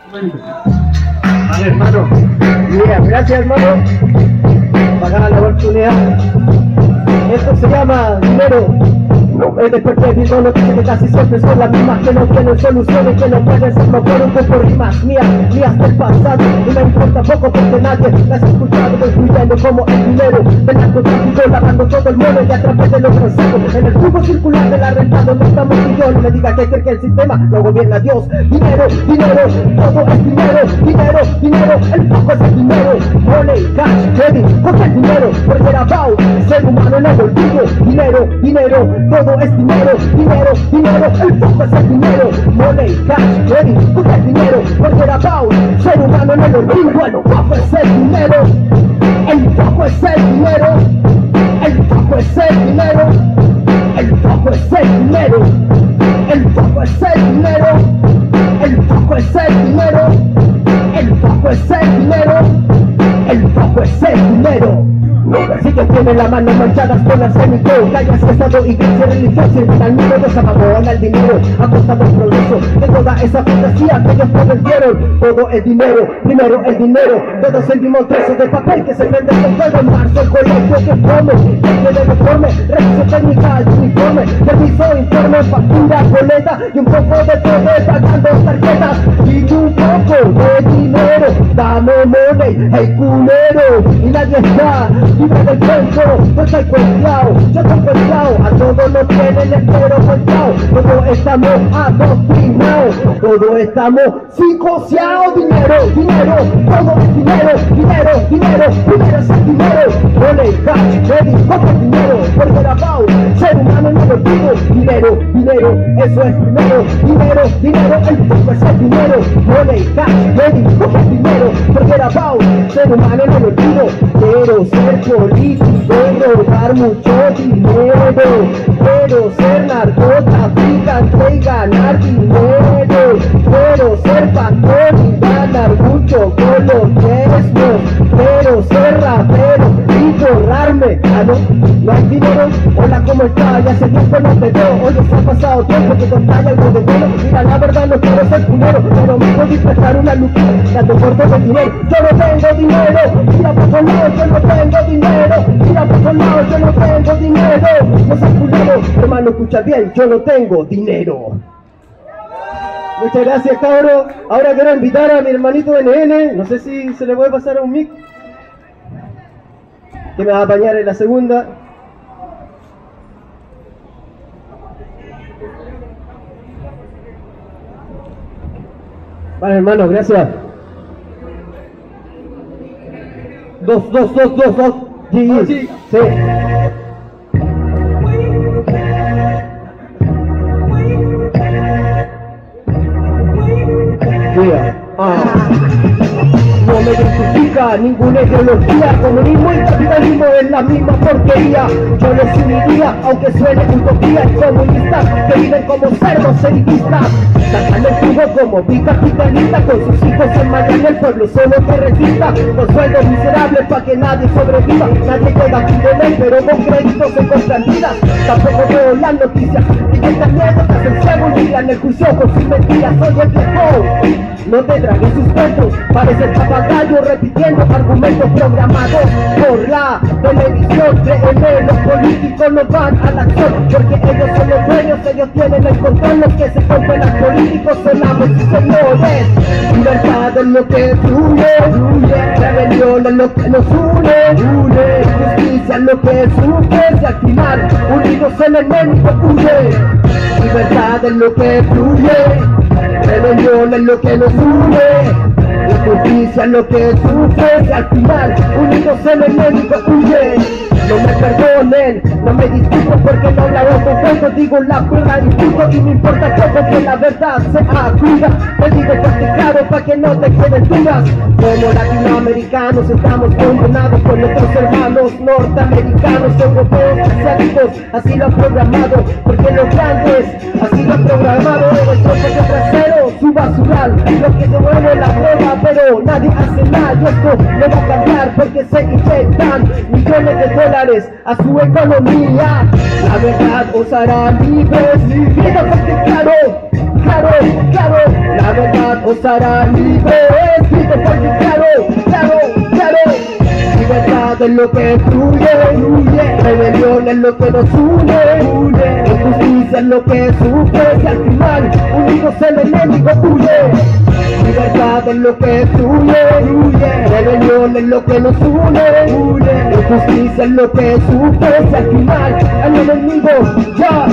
Vale, hermano. Bien, gracias, hermano. Para la oportunidad. Esto se llama dinero. Después de viendo noticias que casi siempre son las mismas, que no tienen soluciones, que no pueden ser no por un poco rimas mías del pasado. Y me importa poco porque nadie las ha escuchado, construyendo como el dinero del narcotráfico, lavando todo el mundo y a través de los transacos. En el tubo circular de la renta donde estamos y yo, no me diga que cree que el sistema lo gobierna Dios. Dinero, dinero, todo es dinero, dinero, dinero, el poco es el dinero. Money, cash, credit, coge el dinero, porque era about, ser humano no olvido. Dinero, dinero, todo es dinero, dinero, dinero, el poco es el dinero. Money, cash, credit, coge el dinero, porque era about, ser humano no olvido. El poco es el dinero, el poco es el dinero, el poco es el dinero, el poco es el dinero, el poco es el dinero, el poco es el dinero, el poco es el dinero, el poco es el dinero. Si que tienen la mano manchadas con arsénico, callas, estado, iglesia, religión, sirven al mundo, desamaban al dinero, ha costado el progreso de toda esa fantasía que ellos perdieron. Todo el dinero, primero el dinero, todos sentimos trozos de papel que se vende con fuego. En marzo el colegio que come, que de uniforme, revisión técnica, el uniforme, permiso, informe, factura, boleta y un poco de todo pagando tarjetas y un poco de dinero. Dame money, hey culero, y nadie está libre del cuento, yo estoy cuenteado, yo estoy cuenteado, a todos nos tienen el cuero cuenteado, todos estamos adoctrinados, todos estamos psicoseados. Dinero, dinero, todo es dinero, dinero, dinero, dinero es el dinero. Money, cash, credit, coge el dinero, porque era about, ser humano no lo digo. Dinero, dinero, eso es primero. Dinero, dinero, el poco es el dinero. Money, cash, credit, coge el dinero, porque era about, ser humano no lo digo. Quiero ser político, robar mucho dinero, quiero ser narcotraficante y ganar dinero, quiero ser patrón y ganar mucho con los diezmos, quiero ser rapero y forrarme. Ah, no hay dinero. Hola, ¿cómo estás? Ya hace tiempo no te veo. Oye, se ha pasado tiempo que contagia algo de bueno. Mira, la verdad no quiero ser culero, pero me puedo prestar una luquita, dando por todo el dinero. Yo no tengo dinero, mira por todos lados, yo no tengo dinero, mira por todos lados, yo no tengo dinero. No seas culero, hermano, escucha bien, yo no tengo dinero. Muchas gracias, cabros. Ahora quiero invitar a mi hermanito de NN, no sé si se le puede pasar a un mic, que me va a apañar en la segunda. Vale, hermano, gracias. Dos. Sí. No me identifica ninguna ideología, comunismo y capitalismo es la misma porquería. Yo les uniría, aunque suene utopía, comunistas que viven como cerdos elitistas, sacan el jugo como bicapitalista, con sus hijos en Madrid el pueblo solo que resista, con sueldos miserables pa' que nadie sobreviva. Nadie llega aquí de ley, pero con créditos se compran vidas. Tampoco veo las noticias y que están miedo que hacen ciego y miran el juicio con sus mentiras. Soy el viejo, no te tragues sus cuentos, parece papagayo repitiendo argumentos programados por la televisión. Créeme, los políticos no van a la acción, porque ellos son los dueños, ellos tienen el control. Los que se compran a políticos son amos y señores. Libertad es lo que fluye, rebelión es lo que nos une, justicia es lo que sufre, y al final unidos el enemigo huye. Libertad es lo que fluye, rebelión es lo que nos une, justicia es lo que sufre, y al final unidos el enemigo huye. No me perdonen, no me disculpo porque no la hago con cuento, digo la verdad y punto, y me importa poco que la verdad sea cruda. Te digo fuerte claro pa' que no te queden dudas. Como latinoamericanos estamos condenados por nuestros hermanos norteamericanos, europeos, asiáticos, así lo han programado, porque los grandes así lo han programado. Nuestro propio trasero, su basural, lo que se mueve la prueba, pero pero nadie hace nada y esto no va a cambiar porque se inyectan millones de dólares a su economía. La verdad os hará libres, grita fuerte claro, claro, claro. La verdad os hará libres, grita fuerte claro, claro, claro. Libertad es lo que fluye, rebelión es lo que nos une, injusticia es lo que sufre, y al final unidos el enemigo huye. Libertad es lo que fluye, rebelión es lo que nos une, injusticia es lo que sufre, y al final el enemigo ya.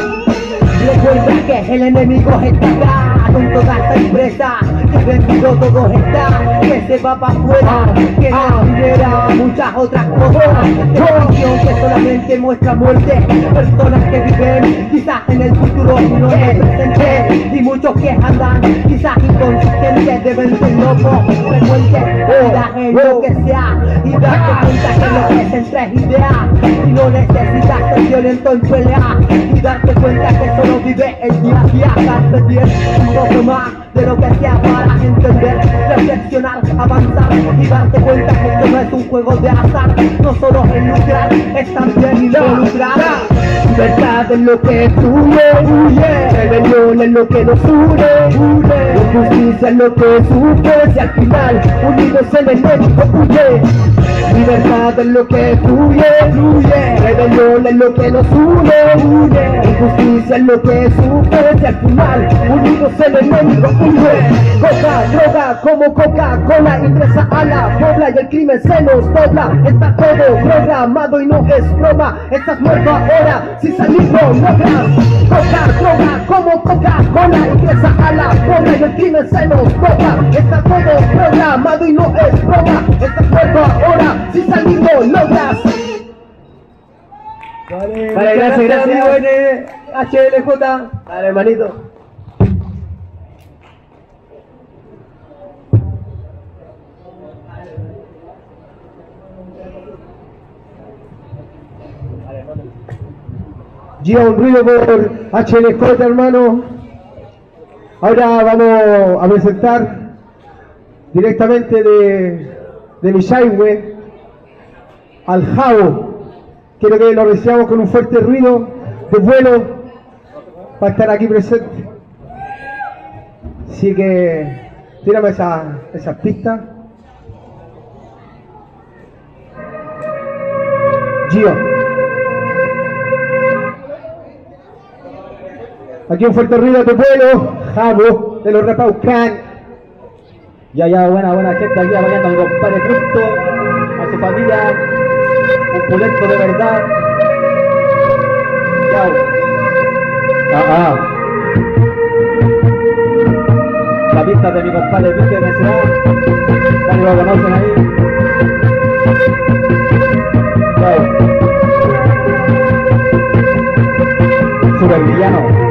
Recuerda que el enemigo está acá, con toda esta empresa, que vendido todo está, que se va para afuera, que no libera muchas otras cosas, televisión que solamente muestra muerte, personas que viven quizás en el futuro y no en el presente, y muchos que andan quizás inconsistentes, deben ser locos, frecuentes, es lo que sea, y darte cuenta que lo que es en tres ideas, y no necesitas ser violento en pelea, y darte cuenta que solo vive el día a día, darte bien un poco más de lo que sea para entender, reflexionar, avanzar y darte cuenta que esto no es un juego de azar, no solo es lucrar, es también involucrar. Libertad es lo que fluye, rebelión es lo que nos une, injusticia es lo que sufre, y al final unidos el enemigo huye. Libertad es lo que fluye, rebelión es lo que nos une, injusticia es lo que sufre, y al final unidos el enemigo huye. Coca, droga como Coca-Cola ingresa a la pobla y el crimen se nos dobla. Está todo programado y no es broma, estás muerto ahora si salir no logras. Coca, droga como Coca-Cola ingresa a la pobla y el crimen se nos dobla. Está todo programado y no es broma, estás muerto ahora si salir no logras. Vale, gracias. HLJ. Dale, hermanito. Gio, un ruido por HLJ, hermano. Ahora vamos a presentar directamente de Misaihue al Jao. Quiero que lo recibamos con un fuerte ruido de vuelo para estar aquí presente. Así que tírame esas pistas. Gio. Aquí un fuerte ruido de vuelo, Jabo, de los Repaucan. Ya, buena gente aquí apoyando a mi compadre Fruto, a su familia, un pulento de verdad. Chao. La pista de mi compadre Fruto de MSA, nadie lo conocen ahí. Chao. Supervillano.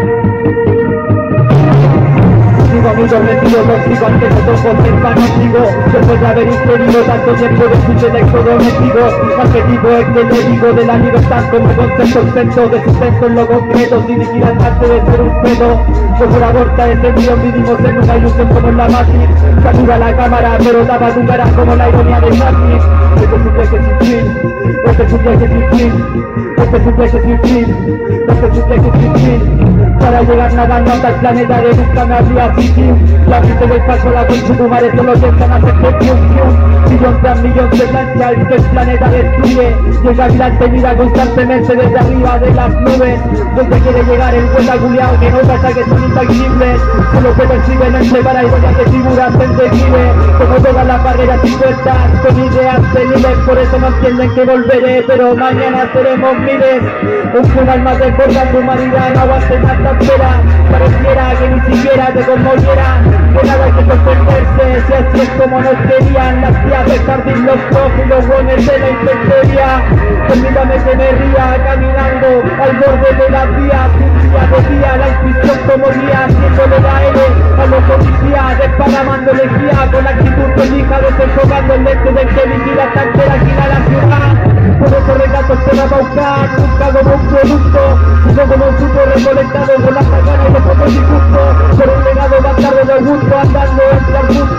Amigos metidos tóxicos, antes de todo ser fanático, después de haber impedido tanto tiempo de su electrodoméstico, arquetipo es que le digo de la libertad como concepto exento de sustento en lo concreto, sin liquidar antes de ser un pedo, como la aborta ese guión vivimos en una ilusión como en la Matrix, satura la cámara pero tapa tu cara como la ironía de Matrix. Este es un viaje sin fin, este es un viaje sin fin, este es un viaje sin fin, este es un viaje sin fin, para llegar nadando hasta el planeta de nunca me habría sitio. La gente del paso, la conchetumare solo piensan hacer que millón tras millón se plancha el que el planeta destruye. Llega adelante, mira constantemente desde arriba de las nubes, donde quiere llegar el buen aguleado que no pasa que son intangibles, solo que perciben entre paraísos de figuras en declive, como todas las barreras impuestas con ideas tenibles, por eso no entienden que volveré, pero mañana seremos miles. Un funeral más desborda tu humanidad, no aguanten hasta espera, pareciera que ni siquiera te conmoviera, que nada hay que sorprenderse, si así es como nos querían las tías de jardín, los pros y los buenos de la intemperia. Permítame que me ría caminando al borde de las vías, un día de día, la intuición como guía, haciéndole la L a los policías, desparramando energía con la actitud prolija, desenfocando el lente del que vigila hasta que la gira la ciudad. Por eso recatos se va a paucar, nunca como un producto, sino como un fruto recolectado con las paganas y los pocos disgustos, por un legado bastardo de Augusto, andando entre arbustos.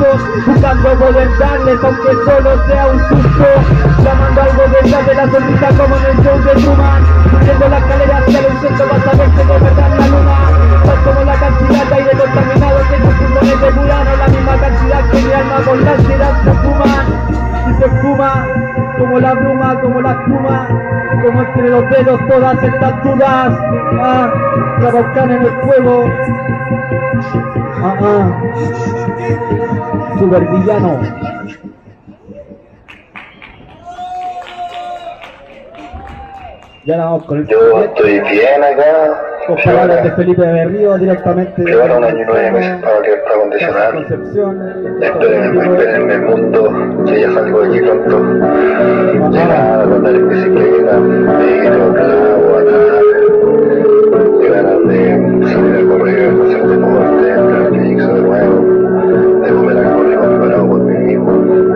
justos, buscando poder darles aunque solo sea un susto, llamando algo detrás de la sonrisa como en el show de Truman, subiendo la escalera hacia el centro vas a verse de verdad la luna, tal como la cantidad de aire contaminado que tus pulmones depuran, la misma cantidad que mi alma con la ansiedad se fuman, y se fuma como la bruma, como la espuma, como entre los dedos todas estas dudas, la volcán en el fuego, supervillano. Ya vamos con el Yo estoy bien acá. con palabras de Felipe Berrío directamente de Llevaron un año y 9 meses para que está acondicionado. Concepción. Espérenme el mundo, que ya salgo de aquí pronto. Llegada, andar en bicicleta, metro, clavo, andar. Ganas de salir a correr, hacer deporte, entrar al fixo de nuevo, de volver a correr preparado por mí mismo.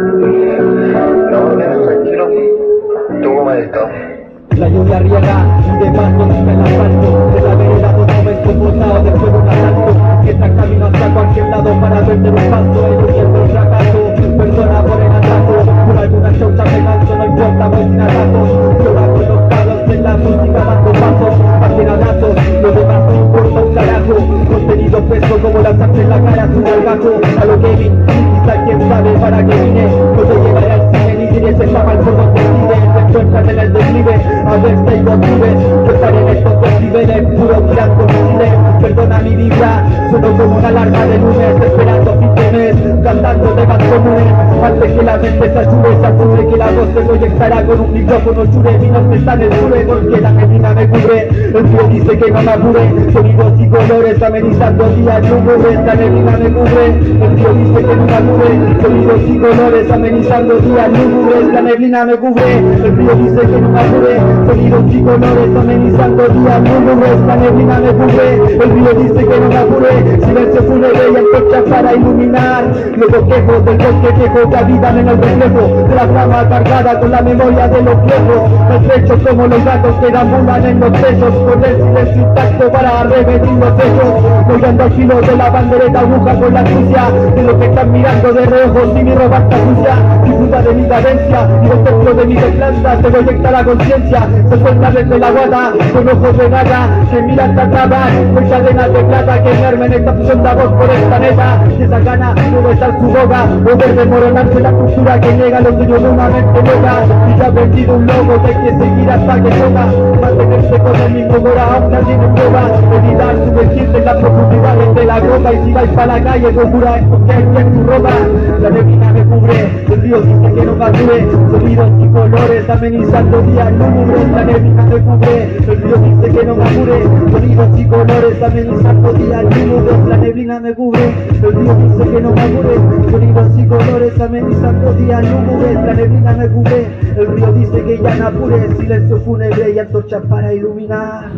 No, bien, tranquilo. ¿Tú cómo has estado? La lluvia riega y de paso en el asfalto de la vereda dos momentos botados después de un asalto que está camino hacia cualquier lado para vender un paso eludiendo el fracaso, perdona por el atraso por alguna chaucha me lanzo, no importa voy sin atrasos, llora con los palos en la música dando pasos, hacen abrazos, lo demás no importa un carajo, contenido peso como lanzarse en la cara sube al gato, a lo Kevin, quizá quién sabe para qué vine, no te llevaré al cine ni diré se llama el por donde vive, se encuentran en el declive, a ver si hay motives, que estaré en estos decibeles, puro tirando misiles, perdona mi vibra, sueno como una alarma de lunes, esperando fin de mes, cantando temas comunes, antes que la mente se asure que la voz se proyectará con un micrófono chure, mi nombre está en el sure, porque la neblina me cubre, el río dice que no me apure, sonidos y colores amenizando días lúgubres, la neblina me cubre, el río dice que no me apure, sonidos y colores amenizando días lúgubres, la neblina me cubre, el río dice que no me apure, sonidos y colores amenizando días lúgubres, la neblina me cubre, el río dice que no me apure, silencio fúnebre y antorchas para iluminar, los bosquejos del bosque viejo que habitan en el reflejo de la flama cargada con la memoria de los viejos, estrechos como los gatos que deambulan en los techos, con el silencio intacto para repetir los hechos, colgando al filo de la bandereta aguja con la sucia, de los que están mirando de reojos y mi ropa está sucia, disfruta de mi cadencia y los templos de mi templanza, se proyecta la conciencia, se suelta desde la guata, con ojos de gata, que miran te atrapan, con cadenas de plata que emermen esta absurda voz por esta neta, y esa gana no besar su boca, o ver desmoronarse la cultura que niega los sueños de una mente loca, y ya ha perdido un loco que hay que seguir hasta que toca, mantenerse con el mismo mora, aún nadie me prueba, evitar sumergirse en las profundidades de la roca, y si vais para la calle procura escoger bien tu ropa, la neblina me cubre, el río dice que no madure, sonidos y colores amenizando días lúgubres, la neblina me cubre, el río dice que no madure, sonidos y colores amenizando días lúgubres, la neblina me cubre, el río dice que no madure, sonidos y colores amenizando días lúgubres, la neblina me cubre, el río dice que ya no apure, silencio fúnebre y antorchas para iluminar.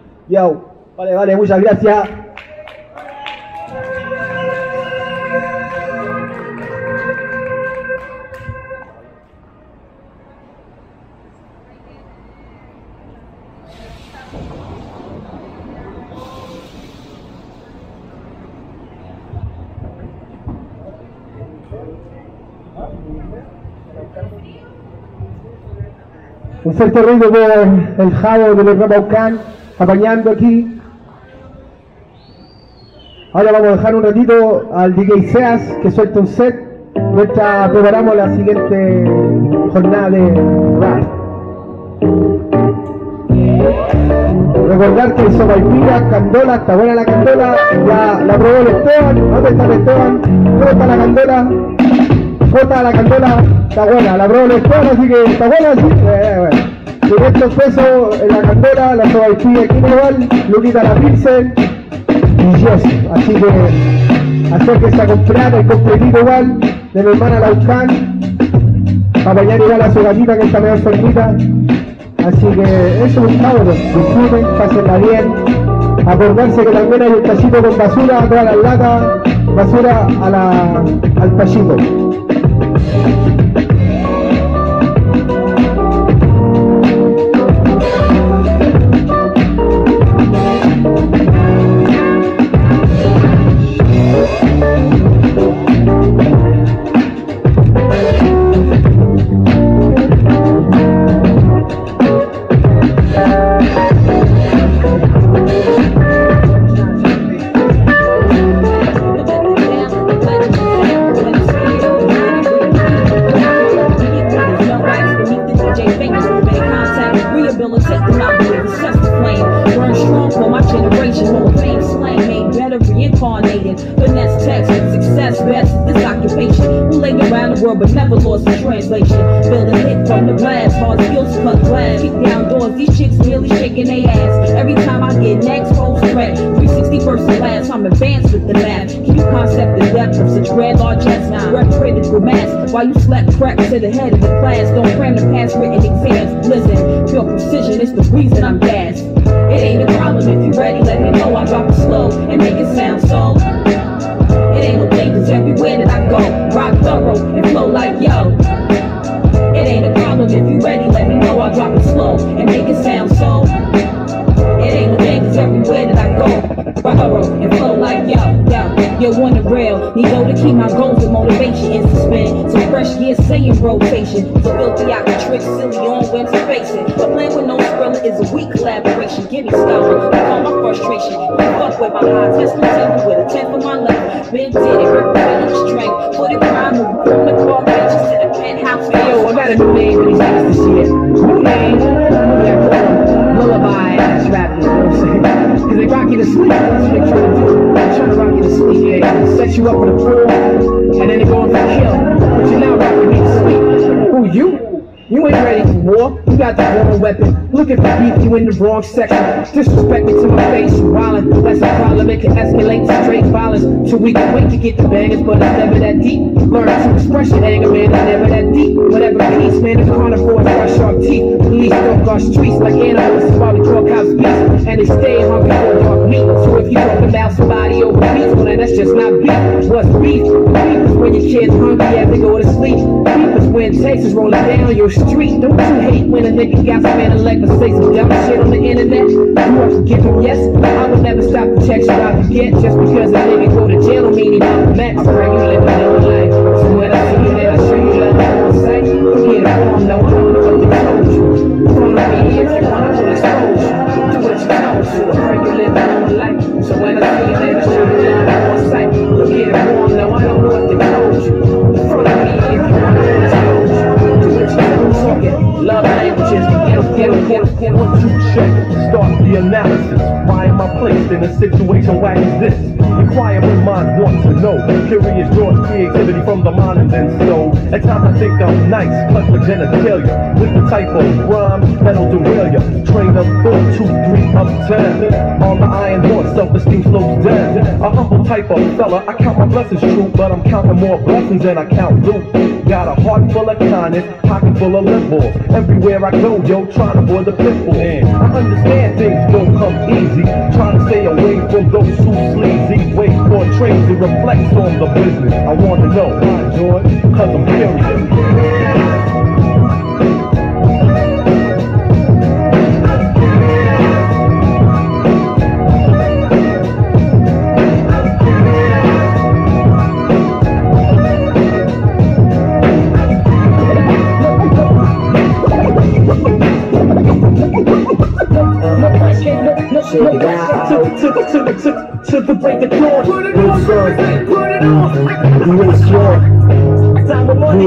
Yo, vale, muchas gracias. Un fuerte ruido por el Javo de los Rabaucán, apañando aquí. Ahora vamos a dejar un ratito al DJ Seas que suelte un set. Mientras preparamos la siguiente jornada de rap. Recordar que el sopaipilla, candola, está buena la candola. La probó el Esteban. ¿Dónde está el Esteban? ¿Dónde está la candola? Jota, la candola está buena, la probó el Esteban, así que está buena, sí. Bueno. 500 pesos en la candola, la sopaipilla aquí igual, Luquita la Pilsen y yes. Así que acérquese a comprar el completito igual de mi hermana Laucán, para apañar igual a su gatita que está medio enfermita. Así que eso es un cabro, disfruten, pásenla bien. Acordarse que también hay un tachito con basura, todas las latas, basura al tachito. world, but never lost in translation. Build a hit from the blast, hard skills cut glass. Kick down doors, these chicks really shaking their ass. Every time I get next, whole threat. 360 first and last, I'm advanced with the math. Can you concept the depth of such red largesse? Direct critical mass, while you slept crack to the head of the class. Don't cram the past written exams. Listen, pure precision is the reason I'm gassed. It ain't a problem if you ready, let me know. I drop it slow and make it sound so. It ain't no thing, cause everywhere that I go, rock thorough and flow like yo. It ain't a problem if you ready, let me know. I drop it slow and make it sound so. It ain't no thing, cause everywhere that I go, rock thorough and flow like yo. Yo, on the rail, need go to keep my goals with motivation in suspend. So fresh gear saying rotation. So filthy I can trick silly on when to face it. But playing with no Skrilla is a weak collaboration. Give me style, I call my frustration. You fuck with my high test continue with a 10 for my left. Been did it, representing strength. Put it crime, move from the car benches to the penthouse. Hey, yo, I got a new name for these niggas this year. New name? Yeah, call them lullaby ass rappers, you know what I'm saying? Cause they rock you to sleep, that's what they trying to do. They're trying to rock you to sleep, yeah. Set you up for the fall, and then they go on for kill. But you now rocking me to sleep. Who, you? You ain't ready for war, you got the wrong weapon. Looking for beef, you in the wrong section. Disrespect me to my face, you wildin'. That's a problem, it can escalate to straight violence. So we can wait to get the bangers, but it's never that deep. Learn to express your anger, man, it's never that deep. Whatever peace, man, the carnivores brush sharp teeth. Police stalk our streets like animals, while we talk house beats. And they stay hungry for dark meat. So if you talk about somebody over beef, well then that's just not beef. What's beef? Beef is when your kid's hungry as they go to sleep. Beef is when Texas rolling down your street. Don't you hate when a nigga got some intellect but say some dumb shit on the internet? You have to give him yes. I would never stop to text you I forget. Just because a nigga go to jail don't mean he not met. I pray you live a little life. So when I see you there, I show you that I say. Forget it, I don't know what they told you. Follow me if you want, I will expose you. Do what you told you. I pray you live a little life. So when I see you there, I show you that I'm on sight. Forget it, I don't know what they told you. Follow me if you want, I will expose you. Love languages, get 1, 2, check. Start the analysis. Why am I placed in a situation whack as this? Inquiring minds want to know. Curious draws creativity from the mind and then so. At times I think I'm nice, plus my genitalia. With the type of rhyme that'll derail ya. Train of thought, 2, 3, up 10. On the iron horse, self-esteem slows down. A humble type of fella, I count my blessings true, but I'm counting more blessings than I count loot. Got a heart full of kindness, pocket full of lip balls. Everywhere I go, yo, trying to avoid the pitfalls. I understand things don't come easy. Trying to stay away from those who sleazy ways for trades. It reflects on the business. I want to know why, George? Cause I'm curious. To the break of dawn. Put it on, put it on. It's your time of money.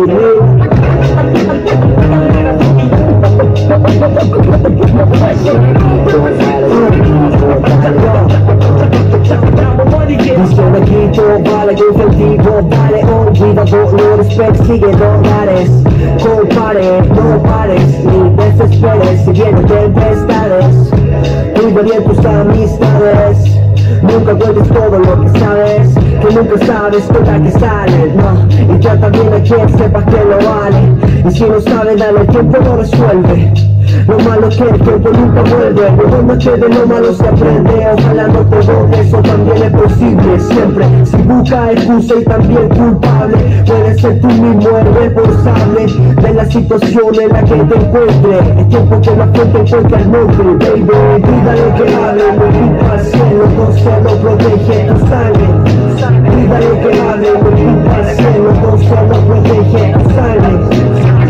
Dice equipo, vale que efectivo, vale, olvida dolores, persigue dólares. Compare, no pares, ni desesperes, si vienen tempestades. Cuida bien tus amistades. Nunca vuelves todo lo que sabes, que nunca sabes contra que sale, no. Y trata bien a quien sepa que lo vale. Y si no sabe, dale, el tiempo lo resuelve. Lo malo que el tiempo nunca vuelve. Borrándote de lo malo se aprende. Ojalá no te borres, eso también es posible. Siempre, si busca excusa y también culpable, puedes ser tú mismo el responsable de la situación en la que te encuentres. Es tiempo que la fuente encuentre el monte, baby. Cuídale que hable, no culpa al cielo, con cielo protege tu sangre. Cuídale que hable, no culpa al cielo, con cielo protege tu sangre.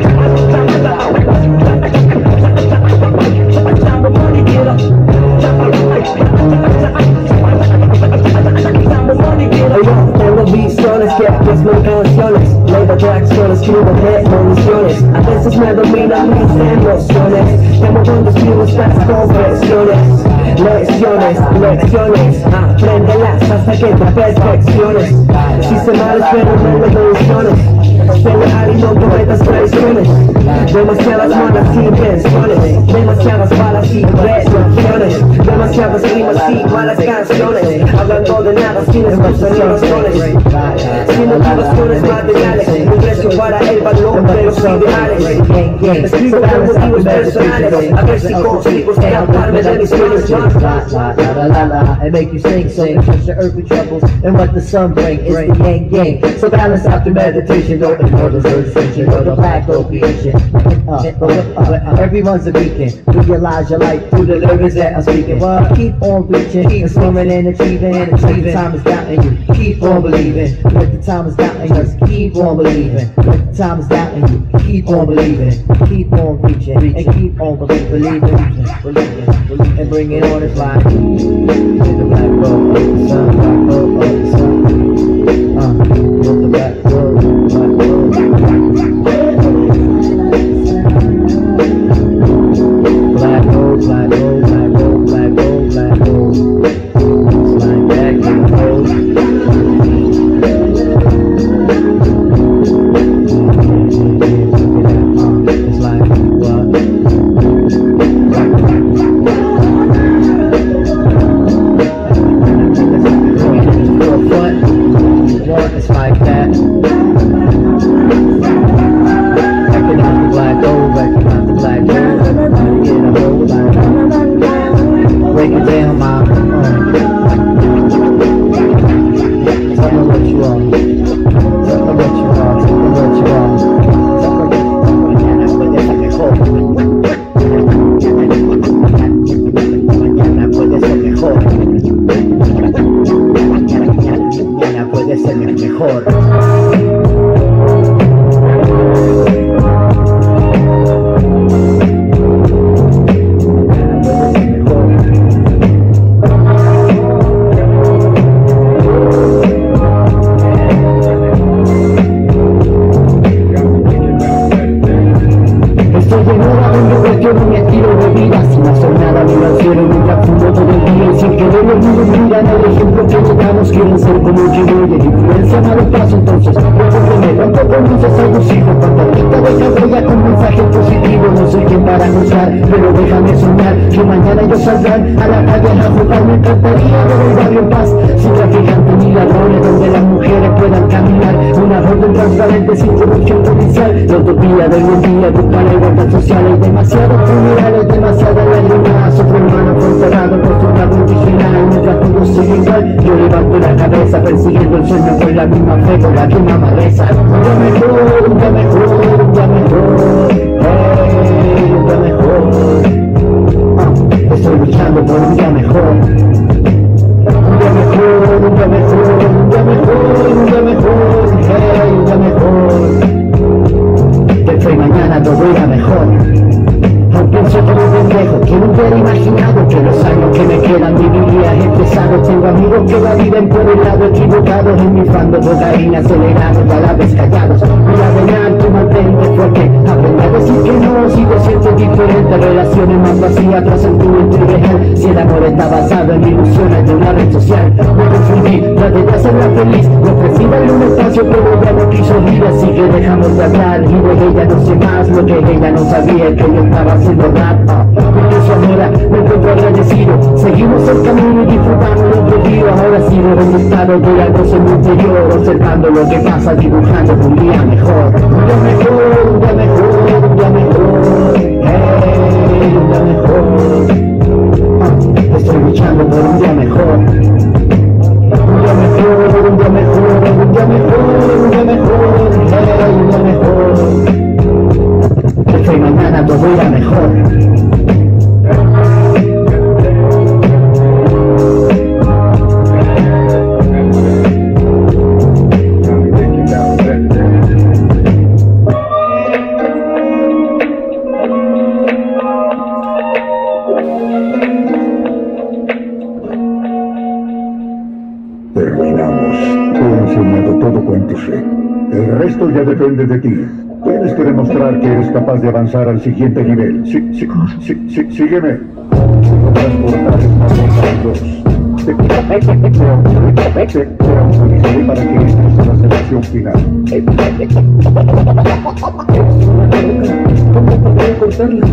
Tengo visiones que plasman canciones, ley de atracciones, escribo premoniciones. A veces me dominan mis emociones, temo cuando escribo estas confesiones. Lecciones, apréndelas hasta que te perfecciones. Si se mal espero no me menciones. demasiadas malas intenciones, demasiadas balas y reacciones, demasiadas rimas y malas canciones, hablando de nada sin excusas ni razones, sin motivaciones materiales, un precio para el valor de los ideales. Escribo por motivos personales, a ver si consigo escaparme de mis sueños. And make you sing, trust your earthly troubles and what the sun brings. It's the yang yang. So balance after meditation, don't ignore the sensation or the black opiation. Everyone's a beacon. Realize your life through the lyrics that I'm speaking. Well, keep on reaching, keep swimming and achieving. Let the time is doubting you. Keep on believing. Let the time is doubting us. Keep on believing. Let the time is doubting you. Keep on believing. Keep on reaching and keep on believing. And bring it on its line. With the black road of the sun, black road of the sun. With the black road, black road. Black road, black road, black road, black road, black road. Slide back in the road. It's like what? It's like that. Recognize the black gold, recognize the black gold. Get a whole lot. Break it down, mom. Tell me what you are. Tell me what you are. Tell me what you are. Mañana puede ser mejor. Mañana puede ser mejor. Mañana puede ser mejor. Estoy en hora donde cuestiono mi estilo de vida. Sin hacer nada me lancero mientras fumo todo el día. Y sin querer los niños miran el ejemplo que le damos. Quieren ser como yo y el influencia me lo paso. Entonces recuérdeme cuánto conoces a tus hijos. Cuánta lista deja huella con mensaje positivo. No soy quien para juzgar, pero déjame soñar que mañana ellos saldrán a la calle a jugar. Me encantaría ver el barrio en paz, sin traficantes ni ladrones, donde las mujeres puedan caminar. Una orden transparente sin corrupción policial. La utopía del buen día, buscar la igualdad social. Hay demasiados funerales, demasiadas lágrimas. Otro hermano fue enterrado por su lado original. Mientras todo sigue igual, yo levanto la cabeza persiguiendo el sueño con la misma fe con la que mamá reza. Un día mejor, un día mejor, un día mejor. Hey, un día mejor. Estoy luchando por un día mejor. Un día mejor, un día mejor, un día mejor, un día mejor. Hey, un día mejor. Que hoy mañana todo irá mejor. Aunque pienso como pendejo, que no hubiera imaginado que los años que me quedan viviría estresado. Tengo amigos que la viven por el lado equivocado, enmifando cocaína acelerados y a la vez callados. Mira de alto, mantente fuerte, aprende a decir que no, sigo siendo diferente. Relaciones más vacías tras el tuyo real. Si el amor está basado en ilusiones de una red social, me confundí, traté de hacerla feliz. Me ofrecí darle un espacio, pero ya no quiso ir. Así que dejamos de hablar y de ella no sé más. Lo que ella no sabía es que yo estaba haciendo rap. Porque eso ahora me encuentro agradecido. Seguimos el camino y disfrutamos lo propio. Ahora sigo registrado de algo en mi interior, observando lo que pasa, dibujando un día mejor. Un día mejor, un día mejor, un día mejor. Hey, un día mejor. Estoy luchando por un día mejor. Un día mejor, un día mejor, un día mejor, un día mejor. Hey, un día mejor. Que hoy mañana todo irá mejor. Terminamos. Te he enseñado todo cuanto sé. El resto ya depende de ti. Tienes que demostrar que eres capaz de avanzar al siguiente nivel. Sígueme. Transportar esta 2. Te autorizaré para que entres en la selección al final. ¿Cómo podría cortarla?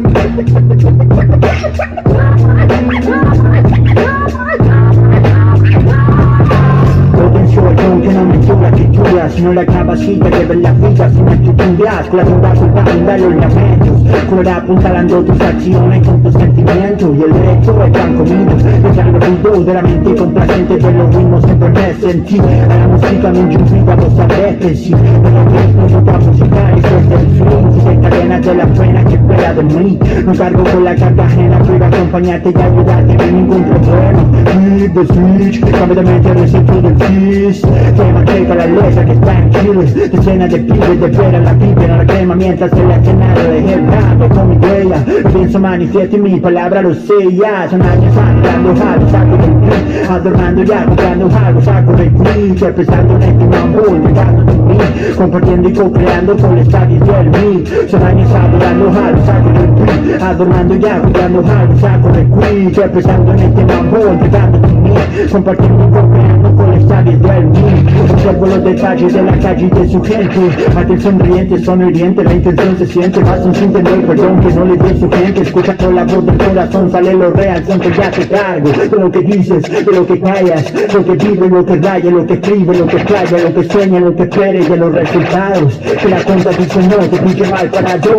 Potencio que no me tura que tuya, sino la capacita de ver la vida sin actitudes, con la duda culpable los lamentos, color apuntalando tus acciones con tus sentimientos, y el derecho es tan comido, dejar los ruidos de la mente complaciente de los ritmos siempre me sentí, a la música me enchufé a vos sabés que sí, pero no nota musical y desde el fin, si te cadenas de la pena que espera de mí, no cargo con la carga ajena, pero acompañarte y ayudarte no hay ningún problema, flip the switch, cambia de mente, receptor del fish, te manteca la letra que está en Chile, te llena de pibes, de pera la pipa, no la crema mientras el escenario de hip hop con mi huella, lo pienso manifiesto y mi palabra lo sé ya, son años hablando algo, saco del beat, adornando ya, comprando algo, saco del quiz, empezando en este mambo, llegando de mí, compartiendo y co-creando con el estadio del mí, son años adorando algo, saco del beat, adornando ya, comprando algo, saco del quiz, empezando en este mambo, llegando de mí, compartiendo y co-creando con el estadio del mí, observo los detalles de la calle y de su gente, aquel sonriente, sonriente, la intención se siente, más sin entender perdón que no le dé su gente, escucha con la voz del corazón, sale lo real, siempre ya te cargo, de lo que dices, de lo que callas, lo que vive, lo que raya, lo que escribe, lo que playa, lo que sueña, lo que espere, de los resultados, que la cuenta dice no, te pille mal para yo,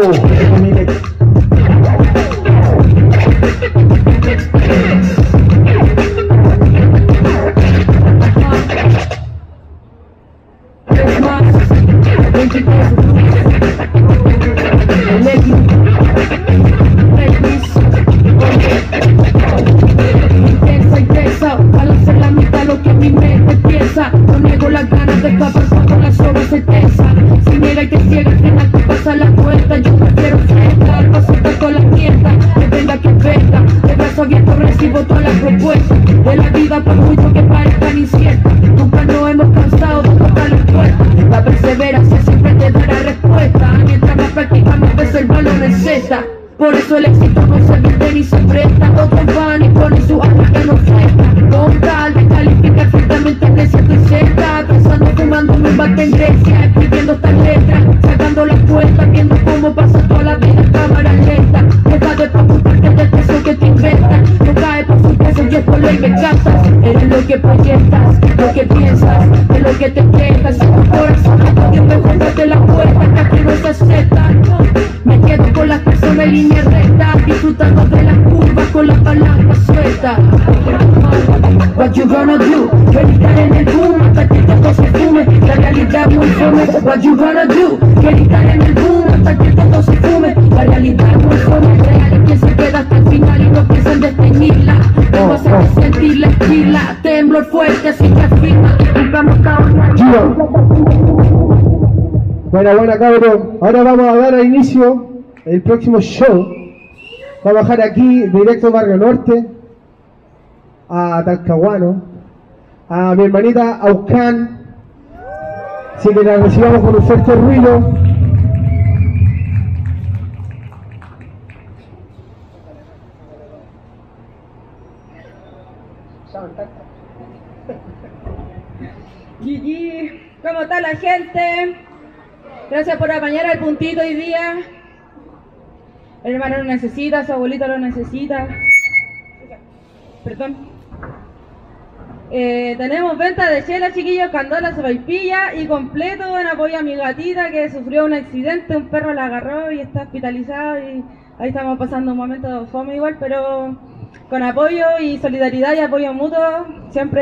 intensa, al hacer la mitad lo que a mi mente piensa, no niego las ganas de escapar cuando la soga se tensa, si mira que ciega al final te pasa la vuelta, yo prefiero enfrentar, paso con la mierda, que venga, de brazo abierto recibo todas las propuestas, de la vida por mucho que parezcan inciertas, nunca nos hemos cansado de tocar las puertas, la perseverancia siempre te dará respuesta, mientras más practicamos ves el valor receta. Por eso el éxito no se vende ni se presta, otros van y ponen su alma que no cuesta, con tal de calificar ciertamente en ese Z, pensando fumando un bate en Grecia, escribiendo estas letras, sacando las cuentas, viendo cómo pasa toda la vida en cámara lenta, deja de preocuparte del peso que te inventas, no cae por su peso y es por lo que gastas, eres lo que proyectas, lo que piensas, de lo que te quejas, en tu corazón Dios me guardaste la puerta, que aquí no se acepta, me quedo con las personas en línea recta, disfrutando de las curvas con la palanca suelta. What you gonna do? Gritar en el boom hasta que todo se fume, la realidad muy fome. What you gonna do? Gritar en el boom hasta que todo se fume, la realidad muy fome. Real es quien se queda hasta el final y no piensa en desteñirla, no hacer sentir la esquila, temblor fuerte así que afirma, buscamos caos. Bueno, cabrón, ahora vamos a dar a inicio el próximo show. Vamos a bajar aquí directo a Barrio Norte, a Talcahuano, a mi hermanita Aucán, así que la recibamos con un fuerte ruido. Gigi, ¿cómo está la gente? Gracias por apañar al puntito hoy día. El hermano lo necesita, su abuelito lo necesita. Perdón. Tenemos venta de chela, chiquillos, candola, sopaipilla y completo en apoyo a mi gatita que sufrió un accidente, un perro la agarró y está hospitalizada y ahí estamos pasando un momento fome igual, pero con apoyo y solidaridad y apoyo mutuo siempre.